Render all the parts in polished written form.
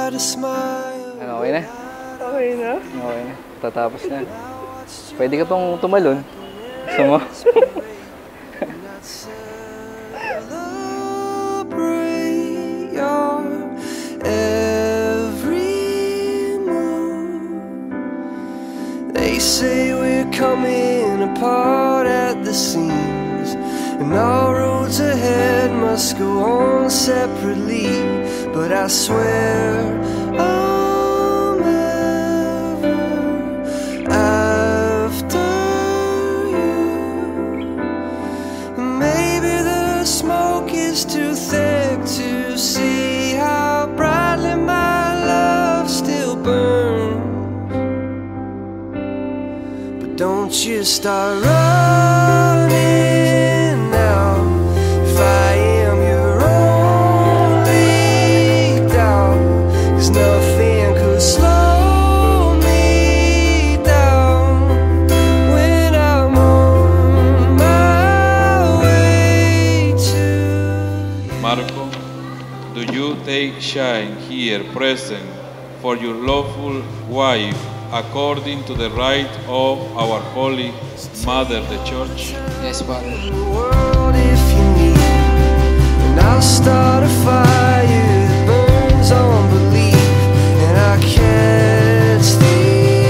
try to smile. Ano, okay na? Okay na? Okay na. Tatapos na. Pwede ka pang tumalon. Gusto mo? Celebrate your every move. They say we're coming apart at the seams, and our roads ahead must go on separately. But I swear I'm ever after you. Maybe the smoke is too thick to see how brightly my love still burns. But don't you start running now. If I am your only doubt, 'cause nothing could slow me down when I'm on my way to you. Marco, do you take shine here present for your lawful wife according to the right of our Holy Mother, the Church? Yes, Father. The world if you need, and I'll start a fire that burns on belief, and I catch the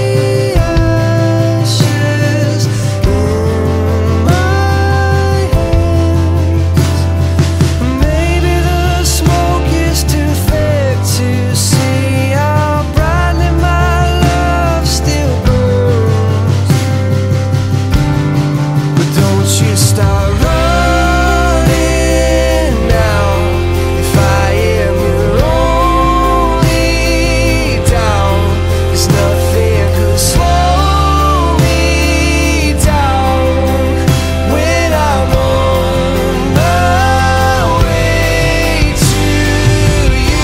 ashes in my hands. Maybe the smoke is too thick to see how brightly my love still burns. But don't you start running now. If I am your only doubt, 'cause nothing could slow me down when I'm on my way to you.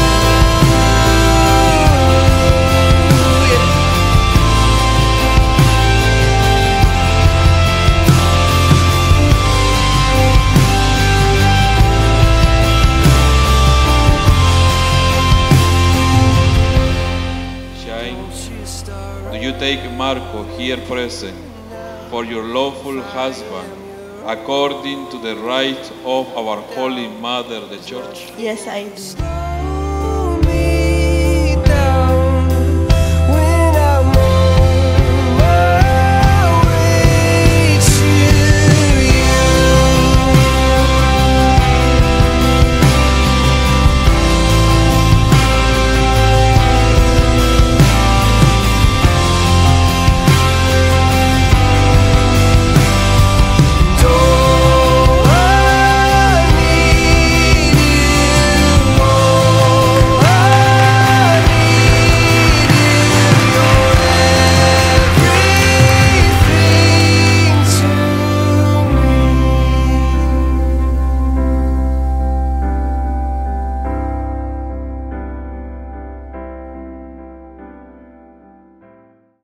Shine, do you take Marco here present for your lawful husband according to the right of our Holy Mother, the Church? Yes, I do.